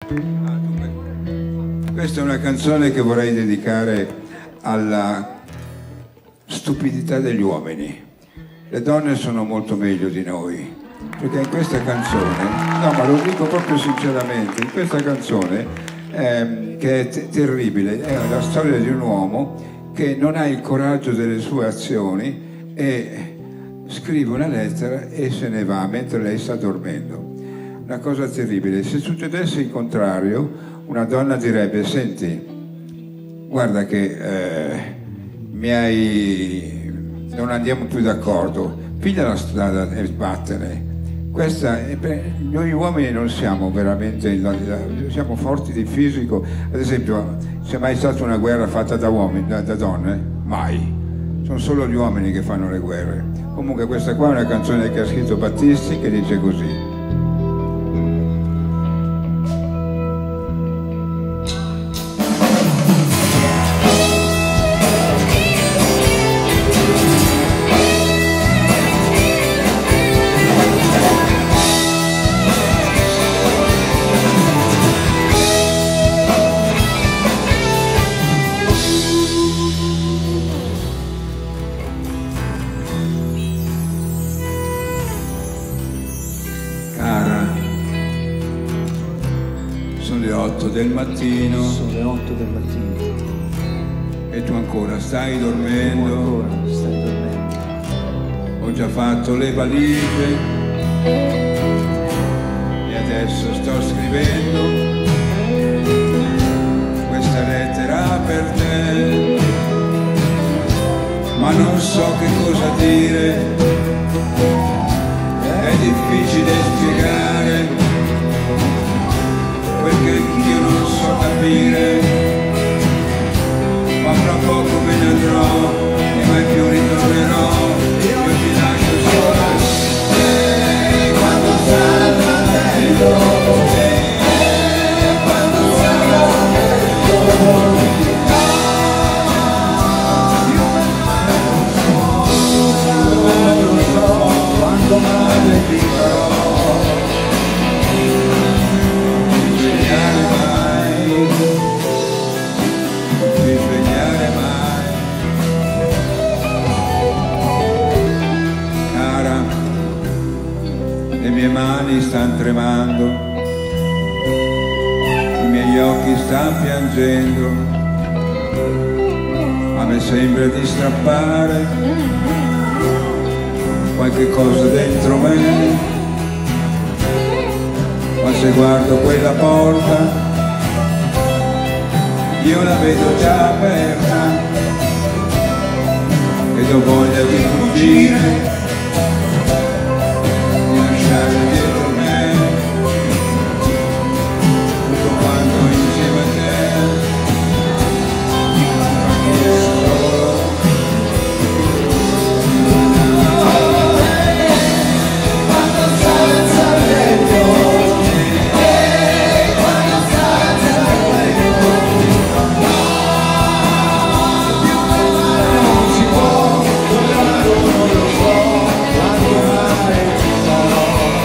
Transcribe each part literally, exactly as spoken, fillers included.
Questa è una canzone che vorrei dedicare alla stupidità degli uomini. Le donne sono molto meglio di noi, perché in questa canzone, no ma lo dico proprio sinceramente, in questa canzone ehm, che è te terribile, è la storia di un uomo che non ha il coraggio delle sue azioni e scrive una lettera e se ne va mentre lei sta dormendo. Una cosa terribile. Se succedesse il contrario, una donna direbbe: senti, guarda che eh, mi hai... non andiamo più d'accordo, piglia la strada e vattene. Questa è per... Noi uomini non siamo veramente, siamo forti di fisico. Ad esempio, c'è mai stata una guerra fatta da uomini, da, da donne? Mai. Sono solo gli uomini che fanno le guerre. Comunque questa qua è una canzone che ha scritto Battisti che dice così: sono le otto del mattino, sono le otto del mattino e tu ancora stai dormendo. tu ancora stai dormendo. Ho già fatto le valigie e adesso sto scrivendo questa lettera per te, ma non so che cosa dire, è difficile spiegare perché io non so capire, ma fra poco me ne andrò e mai più ritornerò, io ti lascio sola. E quando sarà bello, e quando sarà bello, io non so quando mai vivrò. Le mie mani stanno tremando, i miei occhi stanno piangendo, a me sembra di strappare qualche cosa dentro me, ma se guardo quella porta io la vedo già aperta ed ho voglia di fuggire, dietro me, tutto quanto insieme a te, anche io solo. Quando senza legno, quando senza legno, non si può, non lo so, quando mai ci sarò.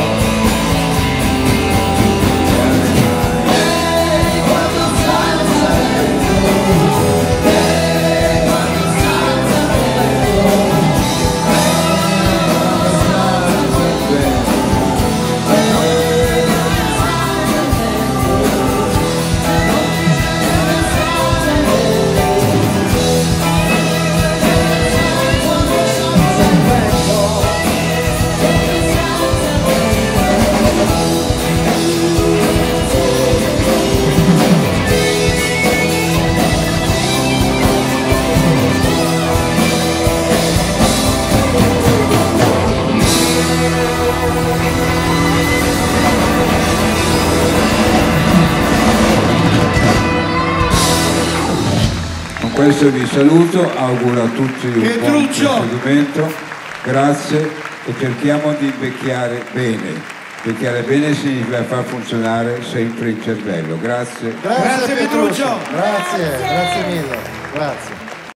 Con questo vi saluto, auguro a tutti un buon proseguimento, grazie e cerchiamo di invecchiare bene. Invecchiare bene significa far funzionare sempre il cervello. Grazie. Grazie, grazie Petruccio. Grazie, grazie mille. Grazie.